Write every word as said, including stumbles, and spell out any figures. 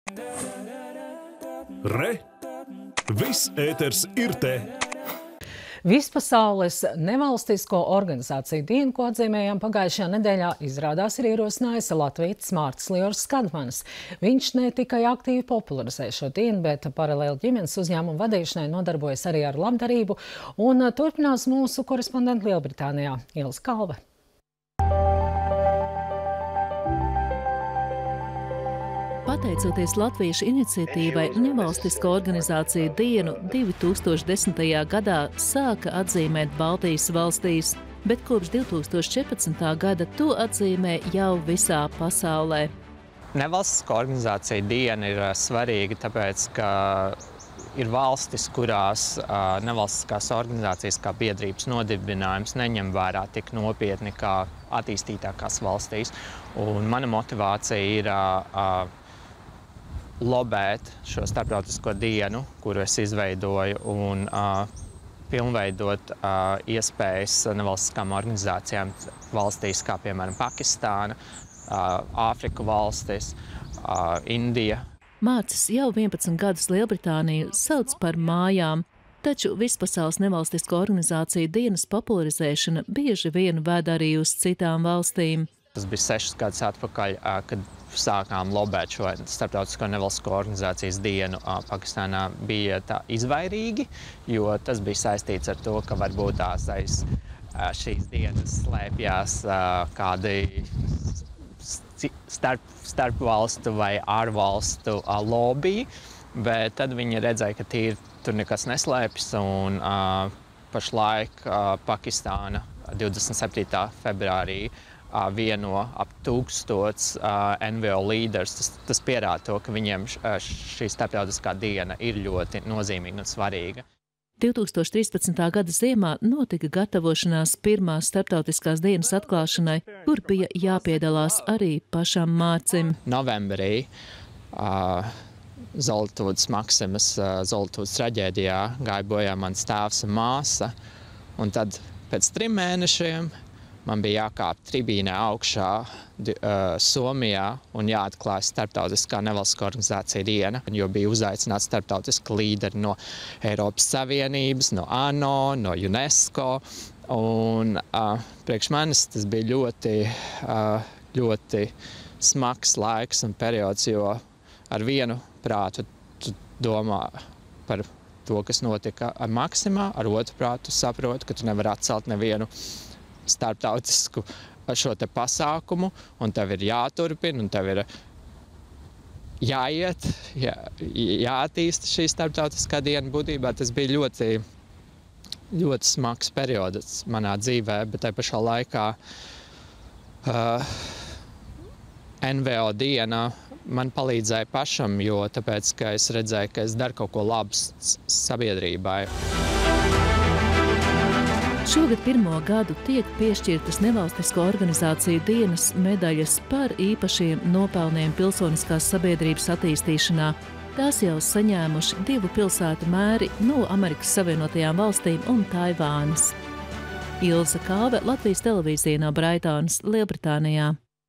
Re! Viss ēters ir te! Vispasaules nevalstisko organizāciju dienu, ko atzīmējām pagājušajā nedēļā, izrādās ir ierosinājusi latvietis Mārtis Liors Skadmanis. Viņš ne tikai aktīvi popularizē šo dienu, bet paralēli ģimenes uzņēmumu vadīšanai nodarbojas arī ar labdarību, un turpinās mūsu korespondenti Lielbritānijā Ilze Kalve. Pateicoties latviešu iniciatīvai, nevalstisko organizāciju dienu divi tūkstoši desmitajā gadā sāka atzīmēt Baltijas valstīs, bet kopš divi tūkstoši četrpadsmitā gada to atzīmē jau visā pasaulē. Nevalstisko organizāciju diena ir svarīga, tāpēc, ka ir valstis, kurās uh, nevalstiskās organizācijas kā biedrības nodibinājums neņem vērā tik nopietni kā attīstītākās valstīs. Un mana motivācija ir uh, lobēt šo starptautisko dienu, kuru es izveidoju, un uh, pilnveidot uh, iespējas nevalstiskām organizācijām valstīs, kā piemēram Pakistāna, uh, Āfriku valstis, uh, Indija. Mārcis jau vienpadsmit gadus Lielbritāniju sauc par mājām, taču vispasaules nevalstisko organizāciju dienas popularizēšana bieži vien ved arī uz citām valstīm. Tas bija sešus gadus atpakaļ, kad sākām lobēt šo starptautisko nevalstisko organizācijas dienu. Pakistānā bija tā izvairīgi, jo tas bija saistīts ar to, ka varbūt tās aiz šīs dienas slēpjās kādi starp, starp valstu vai ārvalstu lobby, bet tad viņi redzēja, ka tīri tur nekas neslēpjas, un pašlaik Pakistāna divdesmit septītā februārī vieno ap tūkstots N V O līderus. Tas, tas pierāda to, ka viņiem šī starptautiskā diena ir ļoti nozīmīga un svarīga. divi tūkstoši trīspadsmitā gada ziemā notika gatavošanās pirmās starptautiskās dienas atklāšanai, kur bija jāpiedalās arī pašam Mārcim. Novembrī uh, Zoltūdas Maksimas uh, Zoltūdas traģēdijā gāja bojā mans tēvs un māsa, un tad pēc trim mēnešiem man bija jākāp tribīnē augšā uh, Somijā un jāatklāj starptautiskā nevalstiskā organizācija diena, jo bija uzaicināti starptautiski līderi no Eiropas Savienības, no ANO, no UNESCO. Un uh, priekš manis tas bija ļoti, uh, ļoti smags laiks un periods, jo ar vienu prātu tu domā par to, kas notika ar Maksimā, ar otru prātu saproti, ka tu nevari atcelt nevienu starptautisku šo te pasākumu, un tev ir jāturpina, un tev ir jāiet, jā, jāattīsta šī starptautiskā diena būtībā. Tas bija ļoti, ļoti smags periods manā dzīvē, bet tai pašā laikā uh, N V O diena man palīdzēja pašam, jo tāpēc, ka es redzēju, ka es daru kaut ko labu sabiedrībai. Šogad pirmo gadu tiek piešķirtas nevalstisko organizāciju dienas medaļas par īpašiem nopelniem pilsoniskās sabiedrības attīstīšanā. Tās jau saņēmuši divu pilsētu mēri no Amerikas Savienotajām valstīm un Taivānas. Ilze Kalve, Latvijas televīzija no Braitonas, Lielbritānijā.